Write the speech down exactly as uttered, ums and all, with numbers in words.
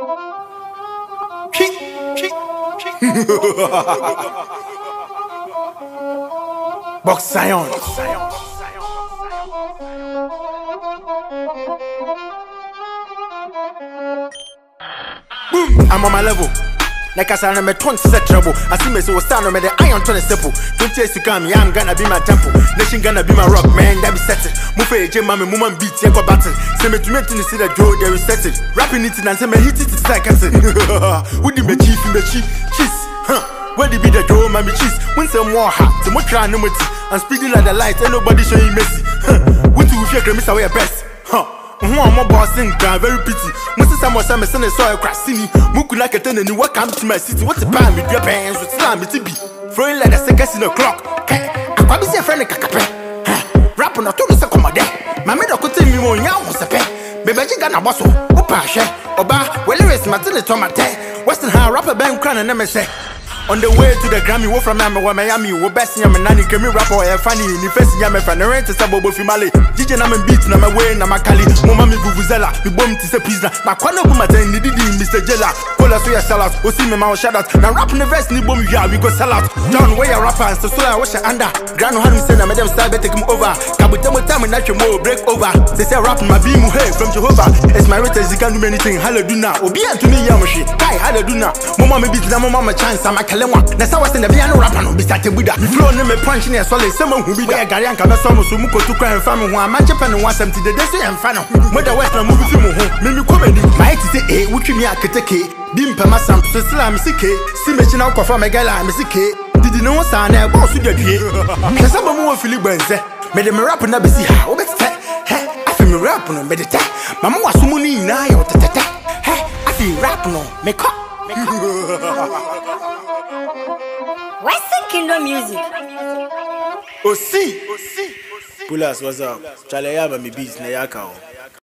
Box Zion. Boom, I'm on my level. Like I said, I'm a twenty set trouble. I see me so stand on me the iron twenty simple. Don't chase to come, yeah, I'm gonna be my temple. Nation gonna be my rock, man, that be setting. Move for a gym, mommy, woman beat, yeah, go battle. Say me to me to see the Joe, there is setting. Rapping it and say me hit it, it's like I said. Who did me chief in the cheese? Cheese, huh? Where did be the Joe, mommy cheese? When some more hot, to more try no more. I'm speeding like the lights, ain't nobody showing messy. Huh? What do you feel, miss away best? Huh? I'm a boss in God, very pity. Most of the time, I'm a soil crassini. Mukuna can tell you what comes to my city. What's the pan with your bands with slam? It's be throwing like a second in a clock. I'm probably a friend of Kakape. Rapping or two is a commode. My middle could tell me more young was a pet. Baby, you got a bustle. Opa, share. Oba, well, there is Martin Tomate. Western High rapper band crown and M S A. On the way to the Grammy, wo from Miami, wo best yam and nanny can me rap or funny. In the first yam and rent to Sabo Fimale. D J Naman beats, Nama way, Namakali, Mommy Vuvuzela, the bomb to say pizza. My quano Bumatan, the Didi, Mister Jella. Call us your sell out, or see me my shout out. Now rapping the verse, ni bomb, yeah, we go sell out. John, where your rapper, so I wash your under. Grand Hanum said, I'm Madame Star, take him over. Kabutamo time and natural more break over. They say rapping my beam, hey, from Jehovah. It's my rates, you can do anything. Hallelujah, Obia to me, Yamashi. Kai, Hallelujah. Mama, maybe the Mama chance, I'm a That's how I send the piano rapper no be started with that. You flow name punching as well as someone who be there. Gary and Kabasomo, so Muko to cry and family one match up and one seventy the day and final. Mother Western movie film home, maybe comedy. My to say, eh, which me I could take it. Dimpa Massam, so still I'm sick. See me now from a gala, I'm sick. Did you know son? I boss with your kid. Because I'm a more Philip Benze. Made them rap and never see how it's that. I feel me rap on meditate. Mamma was so money now. I feel rap on make up. Western Kingdom music. Oh, see, Pulas, what's up? Charlie, I have a beats na yakao.